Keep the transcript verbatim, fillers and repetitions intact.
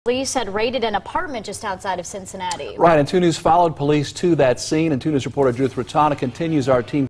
Police had raided an apartment just outside of Cincinnati. Right, and two News followed police to that scene, and two News reporter Judith Ratana continues our team